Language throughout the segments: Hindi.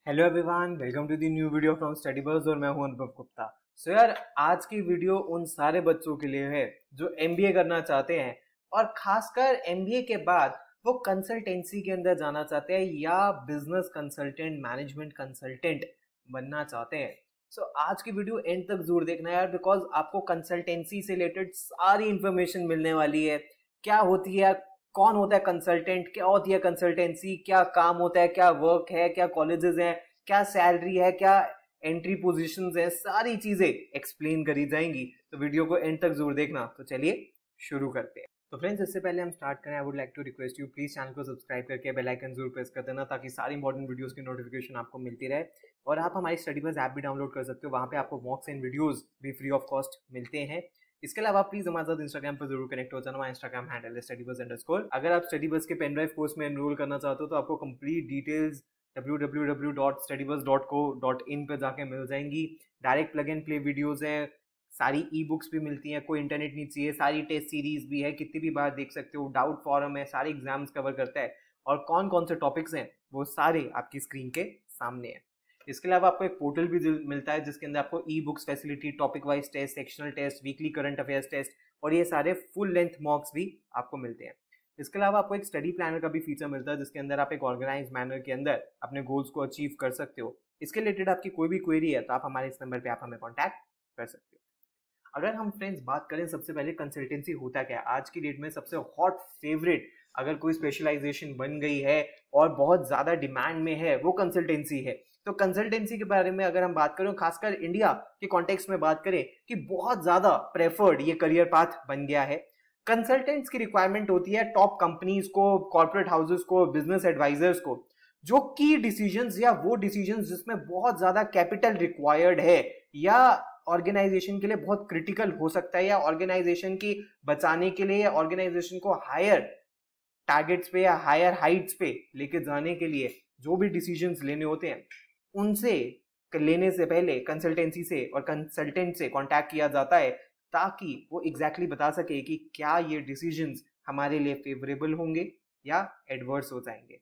Hello everyone, welcome to the new video from study buzz और मैं हूं अनुभव गुप्ता। सो यार, आज की वीडियो उन सारे बच्चों के लिए है जो एमबीए करना चाहते हैं और खासकर एमबीए के बाद वो कंसल्टेंसी के अंदर जाना चाहते हैं या बिजनेस कंसल्टेंट, मैनेजमेंट कंसल्टेंट बनना चाहते हैं। सो आज की वीडियो एंड तक जरूर देखना है यार, बिकॉज आपको कंसल्टेंसी से रिलेटेड सारी इंफॉर्मेशन मिलने वाली है। क्या होती है, कौन होता है कंसल्टेंट, क्या होती है कंसल्टेंसी, क्या काम होता है, क्या वर्क है, क्या कॉलेजेस हैं, क्या सैलरी है, क्या एंट्री पोजीशंस है, सारी चीजें एक्सप्लेन करी जाएंगी। तो वीडियो को एंड तक जरूर देखना। तो चलिए शुरू करते हैं। तो फ्रेंड्स, इससे पहले हम स्टार्ट करें, I would like to request you, please channel को सब्सक्राइब करके बेल आइकन जरूर प्रेस कर देना ताकि सारी इंपॉर्टेंट वीडियोस की नोटिफिकेशन आपको मिलती रहे। और आप हमारी स्टडी बज़ ऐप भी डाउनलोड कर सकते हो, वहाँ पे आपको मॉक्स एंड वीडियोस भी फ्री ऑफ कॉस्ट मिलते हैं। इसके अलावा प्लीज हमारे साथ इंस्टाग्राम पर जरूर कनेक्ट हो जाना। हमारा इंस्टाग्राम हैंडल है StudyBuzz_। अगर आप स्टडी बज़ के पेन ड्राइव कोर्स में एनरोल करना चाहते हो तो आपको कंप्लीट डिटेल्स www.studybuzz.co.in पे जाके मिल जाएंगी। Direct plug and play videos हैं, सारी ई बुक्स भी मिलती हैं, कोई इंटरनेट नहीं चाहिए, सारी टेस्ट सीरीज भी है, कितनी भी बार देख सकते हो। डाउट फॉरम है, सारे एग्जाम्स कवर करता है और कौन कौन से टॉपिक्स हैं वो सारे आपकी स्क्रीन के सामने हैं। इसके अलावा आपको एक पोर्टल भी मिलता है जिसके अंदर आपको e books facility, topic wise test, sectional test, weekly current affairs test और ये सारे फुल लेंथ मॉक्स भी आपको मिलते हैं। इसके अलावा आपको एक स्टडी प्लानर का भी फीचर मिलता है जिसके अंदर आप एक ऑर्गेनाइज मैनर के अंदर अपने गोल्स को अचीव कर सकते हो। इसके रिलेटेड आपकी कोई भी क्वेरी है तो आप हमारे इस नंबर पे आप हमें कॉन्टैक्ट कर सकते हो। अगर हम फ्रेंड्स बात करें सबसे पहले कंसल्टेंसी होता क्या है, आज की डेट में सबसे हॉट फेवरेट अगर कोई स्पेशलाइजेशन बन गई है और बहुत ज्यादा डिमांड में है वो कंसल्टेंसी है। तो कंसल्टेंसी के बारे में अगर हम बात करें, खासकर इंडिया के कॉन्टेक्स्ट में बात करें, कि बहुत ज्यादा प्रेफर्ड ये करियर पाथ बन गया है। कंसल्टेंट्स की रिक्वायरमेंट होती है टॉप कंपनीज को, कॉर्पोरेट हाउसेस को, बिजनेस एडवाइजर्स को, जो की डिसीजंस या वो डिसीजंस जिसमें बहुत ज्यादा कैपिटल रिक्वायर्ड है या ऑर्गेनाइजेशन के लिए बहुत क्रिटिकल हो सकता है या ऑर्गेनाइजेशन की बचाने के लिए या ऑर्गेनाइजेशन को हायर टारगेट्स पे या हायर हाइट्स पे लेके जाने के लिए जो भी डिसीजंस लेने होते हैं उनसे लेने से पहले कंसल्टेंसी से और कंसल्टेंट से कांटेक्ट किया जाता है ताकि वो एग्जैक्टली बता सके कि क्या ये डिसीजंस हमारे लिए फेवरेबल होंगे या एडवर्स हो जाएंगे।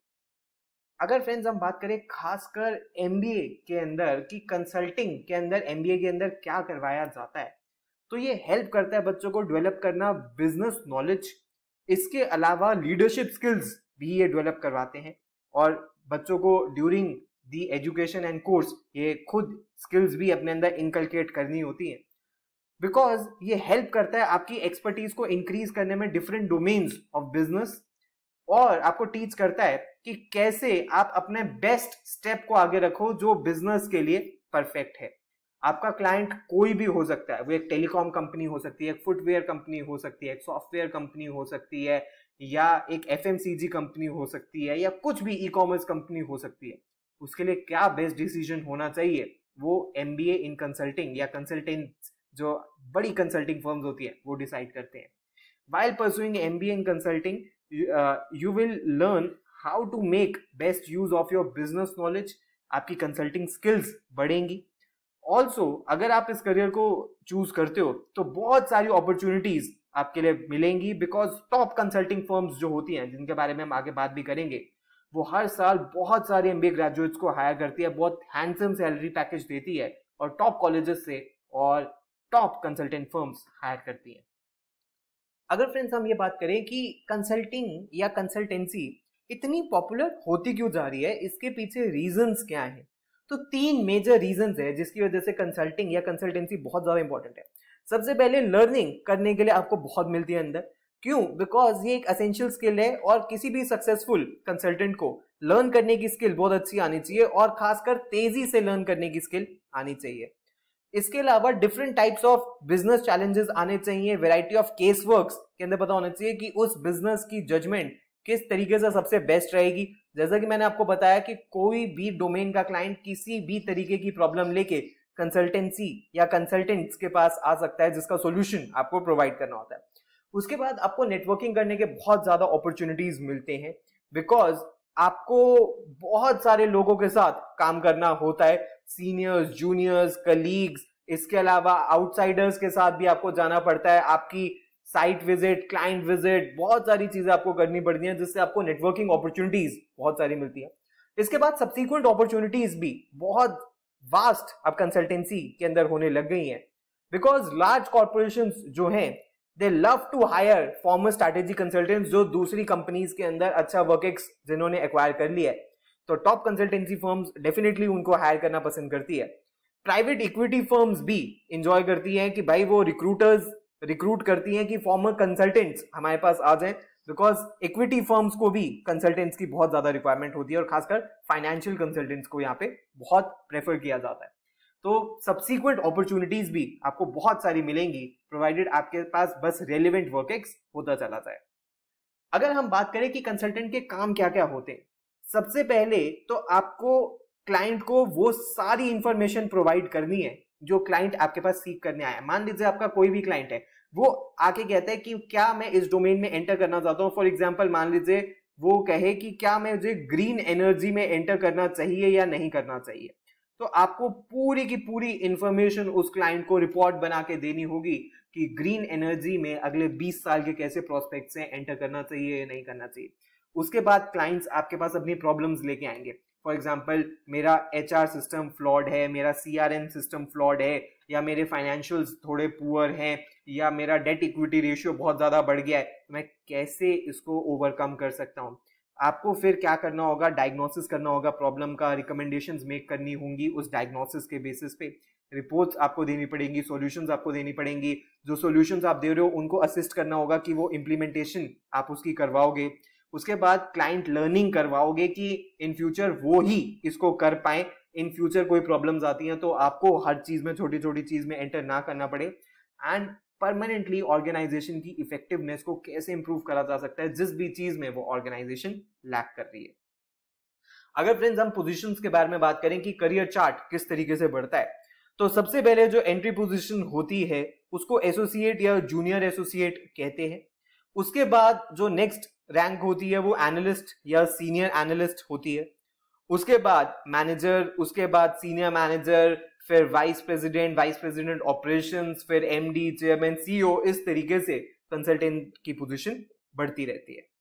अगर फ्रेंड्स हम बात करें खासकर एमबीए के अंदर कि कंसल्टिंग के अंदर एमबीए के अंदर क्या करवाया जाता है, तो ये हेल्प करता है बच्चों को डेवलप करना बिजनेस नॉलेज। इसके अलावा लीडरशिप स्किल्स भी ये डेवलप करवाते हैं और बच्चों को during the education and course ये खुद स्किल्स भी अपने अंदर इनकलकेट करनी होती है, बिकॉज ये हेल्प करता है आपकी एक्सपर्टीज को इंक्रीज करने में डिफरेंट डोमेन्स ऑफ बिजनेस और आपको टीच करता है कि कैसे आप अपने बेस्ट स्टेप को आगे रखो जो बिजनेस के लिए परफेक्ट है। आपका क्लाइंट कोई भी हो सकता है, वो एक टेलीकॉम कंपनी हो सकती है, एक फुटवेयर कंपनी हो सकती है, एक सॉफ्टवेयर कंपनी हो सकती है या एक एफएमसीजी कंपनी हो सकती है या कुछ भी ई कॉमर्स कंपनी हो सकती है। उसके लिए क्या बेस्ट डिसीजन होना चाहिए वो एमबीए इन कंसल्टिंग या कंसल्टेंट जो बड़ी कंसल्टिंग फर्म्स होती है वो डिसाइड करते हैं। While pursuing MBA in consulting, you will learn how to make best use of your business knowledge. आपकी कंसल्टिंग स्किल्स बढ़ेंगी। ऑल्सो अगर आप इस करियर को चूज करते हो तो बहुत सारी अपॉर्चुनिटीज आपके लिए मिलेंगी, बिकॉज टॉप कंसल्टिंग फर्म्स जो होती हैं जिनके बारे में हम आगे बात भी करेंगे वो हर साल बहुत सारे एमबीए ग्रेजुएट्स को हायर करती है, बहुत हैंडसम सैलरी पैकेज देती है और टॉप कॉलेजेस से और टॉप कंसल्टेंट फर्म्स हायर करती हैं। अगर फ्रेंड्स हम ये बात करें कि कंसल्टिंग या कंसल्टेंसी इतनी पॉपुलर होती क्यों जा रही है, इसके पीछे रीजंस क्या हैं, तो तीन मेजर रीजंस है जिसकी वजह से कंसल्टिंग या कंसल्टेंसी बहुत ज्यादा इंपॉर्टेंट है। सबसे पहले लर्निंग करने के लिए आपको बहुत मिलती है अंदर। क्यों? बिकॉज ये एक एसेंशियल स्किल है और किसी भी सक्सेसफुल कंसल्टेंट को लर्न करने की स्किल बहुत अच्छी आनी चाहिए और खासकर तेजी से लर्न करने की स्किल आनी चाहिए। इसके अलावा different types of business challenges आने चाहिए, वैरायटी ऑफ केस वर्क्स के अंदर पता होना चाहिए कि उस बिजनेस की जजमेंट किस तरीके से सबसे बेस्ट रहेगी। जैसा कि मैंने आपको बताया कि कोई भी डोमेन का क्लाइंट किसी भी तरीके की प्रॉब्लम लेके कंसल्टेंसी या कंसल्टेंट्स के पास आ सकता है जिसका सॉल्यूशन आपको प्रोवाइड करना होता है। उसके बाद आपको नेटवर्किंग करने के बहुत ज्यादा अपॉर्चुनिटीज मिलते हैं, बिकॉज आपको बहुत सारे लोगों के साथ काम करना होता है, सीनियर्स, जूनियर्स, कलीग्स, इसके अलावा आउटसाइडर्स के साथ भी आपको जाना पड़ता है। आपकी साइट विजिट, क्लाइंट विजिट, बहुत सारी चीजें आपको करनी पड़ती हैं जिससे आपको नेटवर्किंग अपॉर्चुनिटीज बहुत सारी मिलती है। इसके बाद सब्सिक्वेंट अपॉर्चुनिटीज भी बहुत वास्ट अब कंसल्टेंसी के अंदर होने लग गई हैं, बिकॉज लार्ज कॉर्पोरेशंस जो हैं they love to hire former strategy consultants जो दूसरी कंपनीज के अंदर अच्छा वर्कएक्स जिन्होंने एक्वायर कर लिया है, तो टॉप कंसल्टेंसी फर्म्स डेफिनेटली उनको हायर करना पसंद करती है। प्राइवेट इक्विटी फर्म्स भी इंजॉय करती हैं कि भाई वो रिक्रूटर्स रिक्रूट करती हैं कि फॉर्मर कंसल्टेंट्स हमारे पास आ जाएं, बिकॉज इक्विटी फर्म्स को भी कंसल्टेंट्स की बहुत ज्यादा रिक्वायरमेंट होती है और खासकर फाइनेंशियल कंसल्टेंट्स को यहाँ पे बहुत प्रेफर किया जाता है। तो सब्सिक्वेंट अपॉर्चुनिटीज भी आपको बहुत सारी मिलेंगी, प्रोवाइडेड आपके पास बस रेलिवेंट वर्कएक्स होता चला जाए। अगर हम बात करें कि कंसल्टेंट के काम क्या क्या होते हैं, सबसे पहले तो आपको क्लाइंट को वो सारी इंफॉर्मेशन प्रोवाइड करनी है जो क्लाइंट आपके पास सीख करने आया है। मान लीजिए आपका कोई भी क्लाइंट है, वो आके कहता है कि क्या मैं इस डोमेन में एंटर करना चाहता हूँ। फॉर एग्जांपल मान लीजिए वो कहे कि क्या मुझे ग्रीन एनर्जी में एंटर करना चाहिए या नहीं करना चाहिए, तो आपको पूरी की पूरी इंफॉर्मेशन उस क्लाइंट को रिपोर्ट बना के देनी होगी कि ग्रीन एनर्जी में अगले 20 साल के कैसे प्रोस्पेक्ट्स हैं, एंटर करना चाहिए या नहीं करना चाहिए। उसके बाद क्लाइंट्स आपके पास अपनी प्रॉब्लम्स लेके आएंगे। फॉर एग्जाम्पल मेरा HR सिस्टम फ्लॉड है, मेरा CRM सिस्टम फ्लॉड है, या मेरे फाइनेंशियल्स थोड़े पुअर हैं, या मेरा डेट इक्विटी रेशियो बहुत ज्यादा बढ़ गया है, मैं कैसे इसको ओवरकम कर सकता हूँ। आपको फिर क्या करना होगा, डायग्नोसिस करना होगा प्रॉब्लम का, रिकमेंडेशंस मेक करनी होंगी उस डायग्नोसिस के बेसिस पे, रिपोर्ट्स आपको देनी पड़ेंगी, सॉल्यूशंस आपको देनी पड़ेंगी। जो सॉल्यूशंस आप दे रहे हो उनको असिस्ट करना होगा कि वो इम्प्लीमेंटेशन आप उसकी करवाओगे। उसके बाद क्लाइंट लर्निंग करवाओगे कि इन फ्यूचर वो ही इसको कर पाए, इन फ्यूचर कोई प्रॉब्लम्स आती हैं तो आपको हर चीज में, छोटी छोटी चीज में एंटर ना करना पड़े। एंड परमानेंटली ऑर्गेनाइजेशन की इफेक्टिवनेस को कैसे इंप्रूव करा जा सकता है जिस भी चीज में वो ऑर्गेनाइजेशन लैक कर रही है। अगर फ्रेंड्स हम पोजीशंस के बारे में बात करें कि करियर चार्ट किस तरीके से बढ़ता है, तो सबसे पहले जो एंट्री पोजीशन होती है उसको एसोसिएट या जूनियर एसोसिएट कहते हैं। उसके बाद जो नेक्स्ट रैंक होती है वो एनालिस्ट या सीनियर एनालिस्ट होती है। उसके बाद मैनेजर, उसके बाद सीनियर मैनेजर, फिर वाइस प्रेसिडेंट ऑपरेशंस, फिर MD, चेयरमैन, CEO, इस तरीके से कंसल्टेंट की पोजीशन बढ़ती रहती है।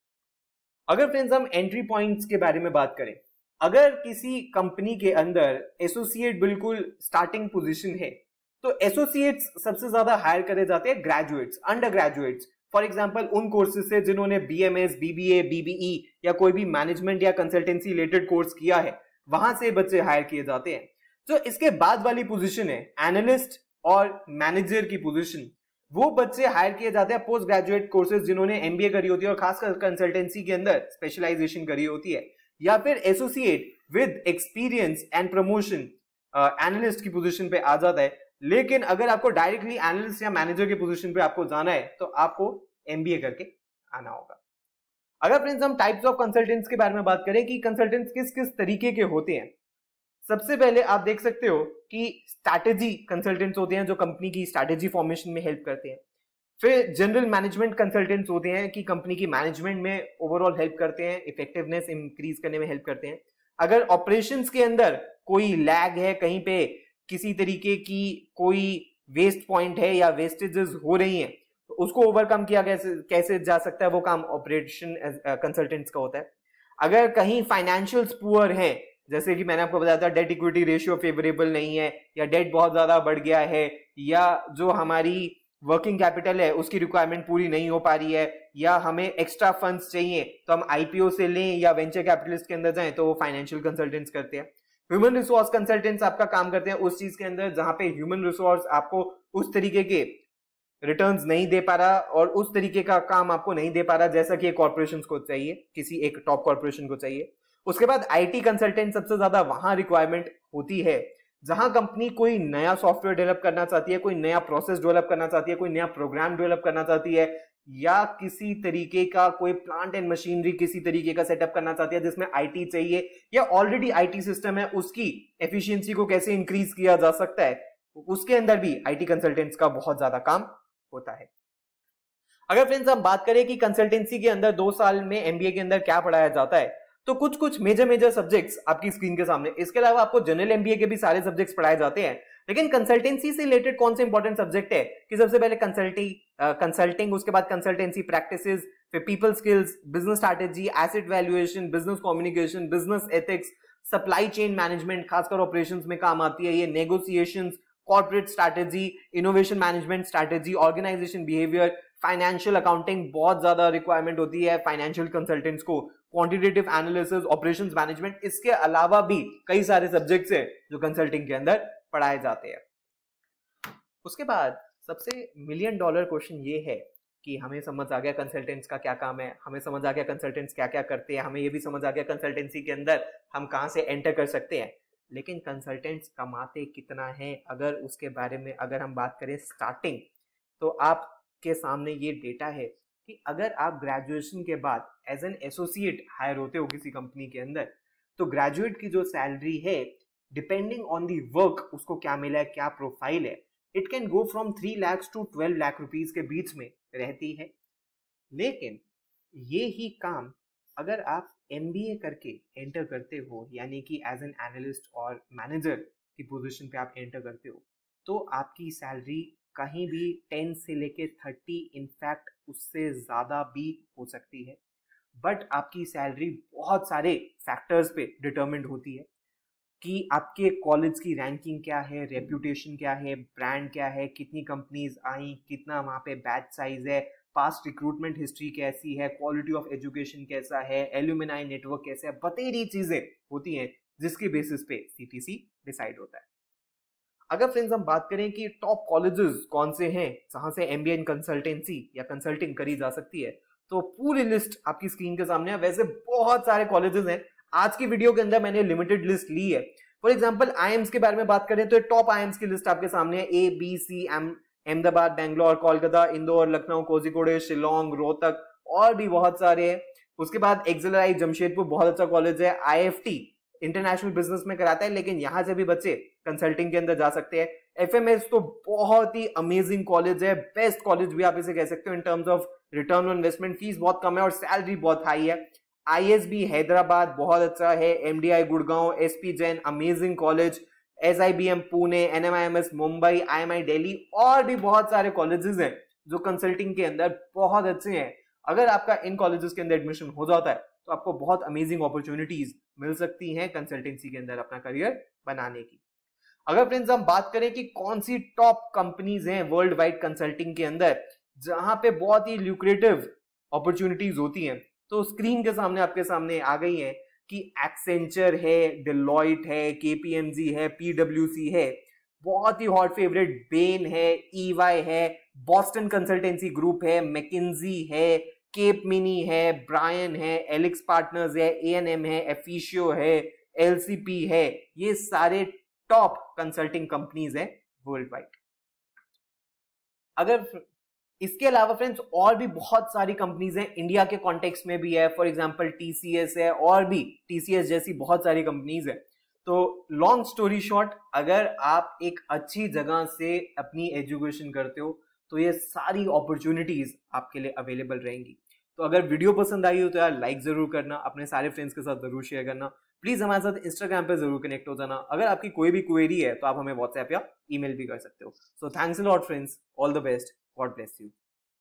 अगर फ्रेंड्स हम एंट्री पॉइंट्स के बारे में बात करें, अगर किसी कंपनी के अंदर एसोसिएट बिल्कुल स्टार्टिंग पोजीशन है, तो एसोसिएट्स सबसे ज्यादा हायर करे जाते हैं graduates, under graduates. For example उन कोर्सेज से जिन्होंने BMS, BBA, BBE या कोई भी मैनेजमेंट या कंसल्टेंसी रिलेटेड कोर्स किया है, वहां से बच्चे हायर किए जाते हैं। जो इसके बाद वाली पोजीशन है एनालिस्ट और मैनेजर की पोजीशन, वो बच्चे हायर किए जाते हैं पोस्ट ग्रेजुएट कोर्सेज जिन्होंने MBA करी होती है और खासकर कंसल्टेंसी के अंदर स्पेशलाइजेशन करी होती है, या फिर associate with experience and promotion analyst की पोजीशन पे आ जाता है। लेकिन अगर आपको डायरेक्टली एनालिस्ट या मैनेजर की पोजीशन पे आपको जाना है तो आपको MBA करके आना होगा। अगर फ्रेंड्स हम टाइप्स ऑफ कंसल्टेंट्स के बारे में बात करें कि कंसल्टेंट्स किस किस तरीके के होते हैं, सबसे पहले आप देख सकते हो कि स्ट्रैटेजी कंसल्टेंट्स होते हैं जो कंपनी की स्ट्रैटेजी फॉर्मेशन में हेल्प करते हैं। फिर जनरल मैनेजमेंट कंसल्टेंट्स होते हैं कि कंपनी की मैनेजमेंट में ओवरऑल हेल्प करते हैं, इफेक्टिवनेस इंक्रीज करने में हेल्प करते हैं। अगर ऑपरेशंस के अंदर कोई लैग है, कहीं पे किसी तरीके की कोई वेस्ट पॉइंट है या वेस्टेजेस हो रही हैं, तो उसको ओवरकम किया कैसे जा सकता है, वो काम ऑपरेशन कंसल्टेंट्स का होता है। अगर कहीं फाइनेंशियल्स पुअर हैं, जैसे कि मैंने आपको बताया था डेट इक्विटी रेशियो फेवरेबल नहीं है, या डेट बहुत ज्यादा बढ़ गया है, या जो हमारी वर्किंग कैपिटल है उसकी रिक्वायरमेंट पूरी नहीं हो पा रही है, या हमें एक्स्ट्रा फंड्स चाहिए तो हम IPO से लें या वेंचर कैपिटलिस्ट के अंदर जाएं, तो वो फाइनेंशियल कंसल्टेंट्स करते हैं। ह्यूमन रिसोर्स कंसल्टेंट्स आपका काम करते हैं उस चीज के अंदर जहां पे ह्यूमन रिसोर्स आपको उस तरीके के रिटर्न्स नहीं दे पा रहा और उस तरीके का काम आपको नहीं दे पा रहा जैसा कि एक कॉर्पोरेशन को चाहिए, किसी एक टॉप कॉर्पोरेशन को चाहिए। उसके बाद IT कंसल्टेंट सबसे ज्यादा वहां रिक्वायरमेंट होती है जहां कंपनी कोई नया सॉफ्टवेयर डेवलप करना चाहती है, कोई नया प्रोसेस डेवलप करना चाहती है, कोई नया प्रोग्राम डेवलप करना चाहती है, या किसी तरीके का कोई प्लांट एंड मशीनरी किसी तरीके का सेटअप करना चाहती है जिसमें IT चाहिए, या ऑलरेडी IT सिस्टम है उसकी एफिशिएंसी को कैसे इंक्रीज किया जा सकता है, उसके अंदर भी IT कंसल्टेंट्स का बहुत ज्यादा काम होता है। अगर फ्रेंड्स हम बात करें कि कंसल्टेंसी के अंदर 2 साल में MBA के अंदर क्या पढ़ाया जाता है, तो कुछ मेजर सब्जेक्ट्स आपकी स्क्रीन के सामने। इसके अलावा आपको जनरल MBA के भी सारे सब्जेक्ट्स पढ़ाए जाते हैं, लेकिन कंसल्टेंसी से रिलेटेड कौन से इंपॉर्टेंट सब्जेक्ट है कि सबसे पहले कंसल्टिंग, उसके बाद कंसल्टेंसी प्रैक्टिसेस, फिर people skills, business strategy, asset valuation, business communication, business ethics, supply chain management खासकर ऑपरेशंस में काम आती है ये, negotiations, corporate strategy, innovation management strategy, organisation behaviour, financial accounting बहुत ज्यादा रिक्वायरमेंट होती है फाइनेंशियल कंसल्टेंट्स को, क्वांटिटेटिव एनालिसिस, ऑपरेशंस मैनेजमेंट, इसके अलावा भी कई सारे सब्जेक्ट्स हैं जो कंसल्टिंग के अंदर पढ़ाए जाते हैं। उसके बाद सबसे $1 मिलियन क्वेश्चन ये है कि हमें समझ आ गया कंसल्टेंट्स का क्या काम है, हमें समझ आ गया कंसल्टेंट्स क्या क्या करते हैं, हमें ये भी समझ आ गया कंसल्टेंसी के अंदर हम कहाँ से एंटर कर सकते हैं, लेकिन कंसल्टेंट्स कमाते कितना है अगर उसके बारे में अगर हम बात करें स्टार्टिंग, तो आपके सामने ये डेटा है कि अगर आप ग्रेजुएशन के बाद एज एन एसोसिएट हायर होते हो किसी कंपनी के अंदर, तो ग्रेजुएट की जो सैलरी है डिपेंडिंग ऑन दी वर्क उसको क्या मिला है, क्या प्रोफाइल है, it can go from 3 lakh to 12 lakh rupees के बीच में रहती है। लेकिन ये ही काम अगर आप MBA करके एंटर करते हो, यानी कि एज एन एनालिस्ट और मैनेजर की पोजीशन पे आप एंटर करते हो, तो आपकी सैलरी कहीं भी 10 से लेके 30, इनफैक्ट उससे ज़्यादा भी हो सकती है। बट आपकी सैलरी बहुत सारे फैक्टर्स पे डिटरमिन्ड होती है कि आपके कॉलेज की रैंकिंग क्या है, रेप्यूटेशन क्या है, ब्रांड क्या है, कितनी कंपनीज आई, कितना वहाँ पे बैच साइज है, पास्ट रिक्रूटमेंट हिस्ट्री कैसी है, क्वालिटी ऑफ एजुकेशन कैसा है, एल्यूमिनाई नेटवर्क कैसा है, बतेरी चीजें होती हैं जिसके बेसिस पे CTC डिसाइड होता है। अगर फ्रेंड्स हम बात करें कि टॉप कॉलेजेस कौन से हैं जहां से MBA इन कंसल्टेंसी या कंसल्टिंग करी जा सकती है, तो पूरी लिस्ट आपकी स्क्रीन के सामने है। वैसे बहुत सारे कॉलेजेस हैं, आज की वीडियो के अंदर मैंने लिमिटेड लिस्ट ली है। फॉर एग्जांपल IIMs के बारे में बात करें तो टॉप IIMs की लिस्ट आपके सामने है, A, B, C, Ahmedabad, Bangalore, Kolkata, Indore, Lucknow, Kozhikode, Shillong, Rohtak और भी बहुत सारे हैं। उसके बाद एक्सेलराइज जमशेदपुर बहुत अच्छा कॉलेज है, IFT इंटरनेशनल बिजनेस में कराता है, लेकिन यहां से भी बच्चे कंसल्टिंग के अंदर जा सकते हैं। FMS तो बहुत ही अमेजिंग कॉलेज है, बेस्ट कॉलेज भी आप इसे कह सकते हो in terms of return on investment, fees बहुत कम है और सैलरी बहुत हाई है। ISB हैदराबाद बहुत अच्छा है, MDI Gurgaon, SP Jain amazing college, SIBM Pune, NMIMS Mumbai, IMI Delhi और भी बहुत सारे कॉलेजेस हैं जो कंसल्टिंग के अंदर बहुत अच्छे हैं। अगर आपका इन कॉलेजेस के अंदर एडमिशन हो जाता है तो आपको बहुत अमेजिंग अपॉर्चुनिटीज मिल सकती हैं कंसल्टेंसी के अंदर अपना करियर बनाने की। अगर फ्रेंड्स हम बात करें कि कौन सी टॉप कंपनीज हैं वर्ल्ड वाइड कंसल्टिंग के अंदर जहां पे बहुत ही ल्यूक्रेटिव अपॉर्चुनिटीज होती हैं, तो स्क्रीन के सामने आपके सामने आ गई है कि एक्सेंचर है, डेलॉइट है, KPMG है, PwC है, बहुत ही हॉट फेवरेट बेन है, EY है, बॉस्टन कंसल्टेंसी ग्रुप है, मैकिंजी है, केप मिनी है, ब्रायन है, एलिक्स पार्टनर्स है, A&M है, एफिशियो है, LCP है, ये सारे टॉप कंसल्टिंग कंपनीज हैं वर्ल्ड वाइड। अगर इसके अलावा फ्रेंड्स और भी बहुत सारी कंपनीज हैं, इंडिया के कॉन्टेक्स्ट में भी है, फॉर एग्जांपल TCS है और भी TCS जैसी बहुत सारी कंपनीज है। तो लॉन्ग स्टोरी शॉर्ट, अगर आप एक अच्छी जगह से अपनी एजुकेशन करते हो तो ये सारी अपॉर्चुनिटीज आपके लिए अवेलेबल रहेंगी। तो अगर वीडियो पसंद आई हो तो यार लाइक जरूर करना, अपने सारे फ्रेंड्स के साथ जरूर शेयर करना, प्लीज हमारे साथ इंस्टाग्राम पे जरूर कनेक्ट हो जाना। अगर आपकी कोई भी क्वेरी है तो आप हमें व्हाट्सएप या ईमेल भी कर सकते हो। So thanks a lot friends, all the best, God bless you.